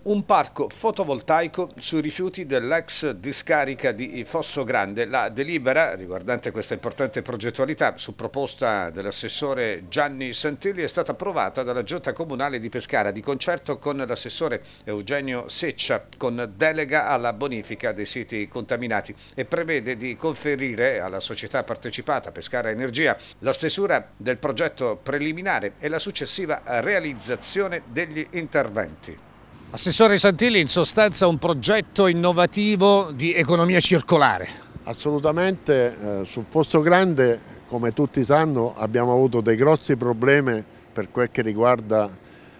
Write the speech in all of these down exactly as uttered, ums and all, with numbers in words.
Un parco fotovoltaico sui rifiuti dell'ex discarica di Fossogrande. La delibera riguardante questa importante progettualità su proposta dell'assessore Gianni Santilli è stata approvata dalla Giunta Comunale di Pescara di concerto con l'assessore Eugenio Seccia, con delega alla bonifica dei siti contaminati, e prevede di conferire alla società partecipata Pescara Energia la stesura del progetto preliminare e la successiva realizzazione degli interventi. Assessore Santilli, in sostanza un progetto innovativo di economia circolare. Assolutamente, eh, su Fossogrande, come tutti sanno, abbiamo avuto dei grossi problemi per quel che riguarda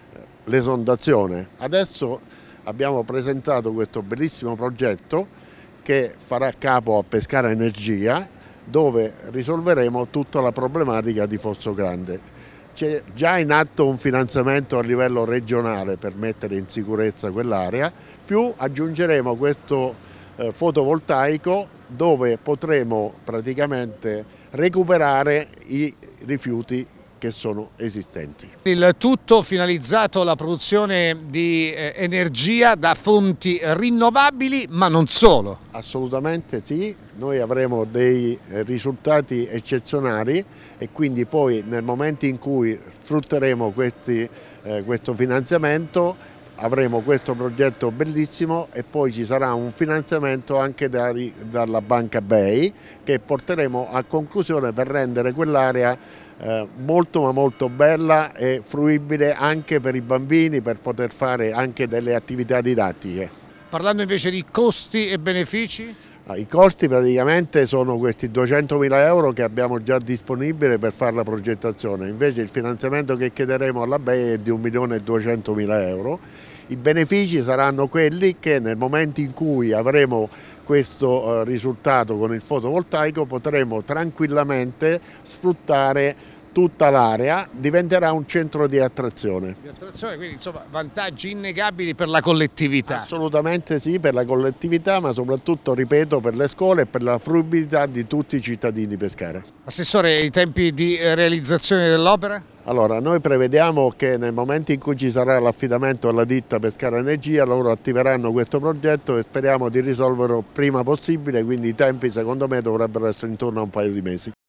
l'esondazione. Adesso abbiamo presentato questo bellissimo progetto che farà capo a Pescara Energia, dove risolveremo tutta la problematica di Fossogrande. C'è già in atto un finanziamento a livello regionale per mettere in sicurezza quell'area, più aggiungeremo questo eh, fotovoltaico dove potremo praticamente recuperare i rifiuti che sono esistenti. Il tutto finalizzato alla produzione di eh, energia da fonti rinnovabili, ma non solo. Assolutamente sì, noi avremo dei risultati eccezionali e quindi poi nel momento in cui sfrutteremo questi, eh, questo finanziamento avremo questo progetto bellissimo e poi ci sarà un finanziamento anche da, dalla Banca BEI che porteremo a conclusione per rendere quell'area eh, molto ma molto bella e fruibile anche per i bambini, per poter fare anche delle attività didattiche. Parlando invece di costi e benefici? I costi praticamente sono questi duecentomila euro che abbiamo già disponibili per fare la progettazione, invece il finanziamento che chiederemo alla BEI è di un milione e duecentomila euro. I benefici saranno quelli che nel momento in cui avremo questo risultato con il fotovoltaico potremo tranquillamente sfruttare tutta l'area, diventerà un centro di attrazione. Di attrazione, quindi insomma vantaggi innegabili per la collettività. Assolutamente sì, per la collettività, ma soprattutto, ripeto, per le scuole e per la fruibilità di tutti i cittadini di Pescara. Assessore, i tempi di realizzazione dell'opera? Allora, noi prevediamo che nel momento in cui ci sarà l'affidamento alla ditta Pescara Energia, loro attiveranno questo progetto e speriamo di risolverlo prima possibile, quindi i tempi secondo me dovrebbero essere intorno a un paio di mesi.